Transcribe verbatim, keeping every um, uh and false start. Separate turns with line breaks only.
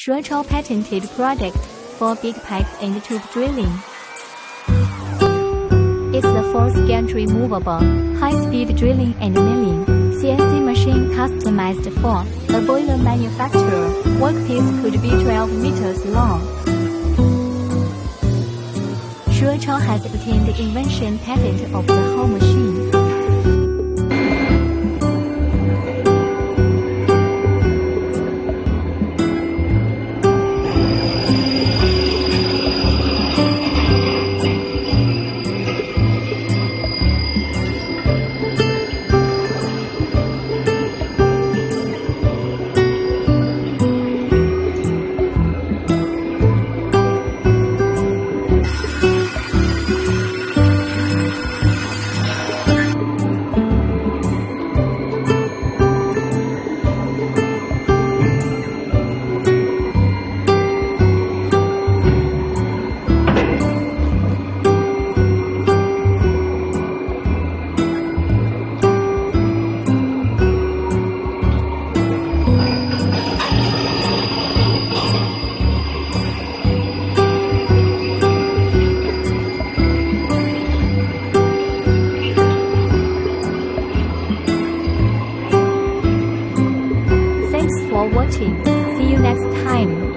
Shuochao patented product for big pipe and tube drilling. It's the fourth gantry movable, high-speed drilling and milling C N C machine customized for a boiler manufacturer. Workpiece could be twelve meters long. Shuochao has obtained the invention patent of the whole machine. Thanks for watching. See you next time.